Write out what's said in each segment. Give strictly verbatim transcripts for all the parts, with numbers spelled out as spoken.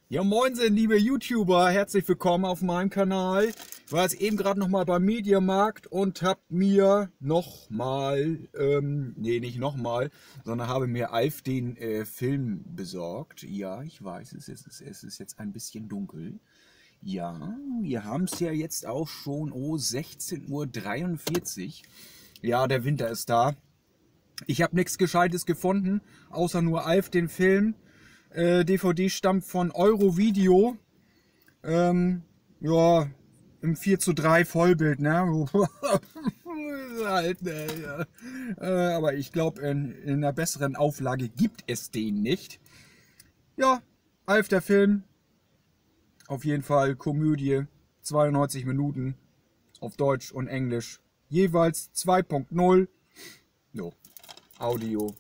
Ja, moinsen, liebe YouTuber, herzlich willkommen auf meinem Kanal. Ich war jetzt eben gerade noch mal beim Mediamarkt und habe mir noch mal, ähm, nee, nicht noch mal, sondern habe mir Alf den äh, Film besorgt. Ja, ich weiß, es ist, es ist jetzt ein bisschen dunkel. Ja, wir haben es ja jetzt auch schon, oh, sechzehn Uhr dreiundvierzig. Ja, der Winter ist da. Ich habe nichts Gescheites gefunden, außer nur Alf den Film. Äh, D V D stammt von Eurovideo. Ähm, ja, im vier zu drei Vollbild, ne? halt, ne, ja. äh, aber ich glaube, in, in einer besseren Auflage gibt es den nicht. Ja, Alf der Film. Auf jeden Fall Komödie. zweiundneunzig Minuten. Auf Deutsch und Englisch. Jeweils zwei Punkt null. Jo, Audio.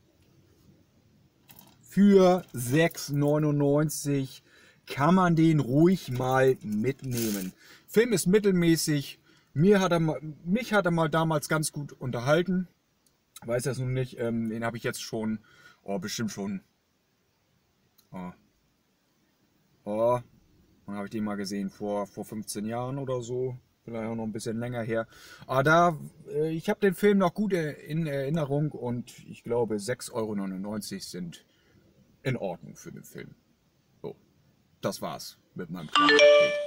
Für sechs neunundneunzig kann man den ruhig mal mitnehmen. Film ist mittelmäßig. Mir hat er mal, mich hat er mal damals ganz gut unterhalten. Weiß das nun nicht. Ähm, den habe ich jetzt schon, oh, bestimmt schon. Oh, oh wann habe ich den mal gesehen? Vor, vor fünfzehn Jahren oder so. Vielleicht auch noch ein bisschen länger her. Aber da, äh, ich habe den Film noch gut in Erinnerung und ich glaube sechs Euro neunundneunzig sind in Ordnung für den Film. So, das war's mit meinem kleinen Update.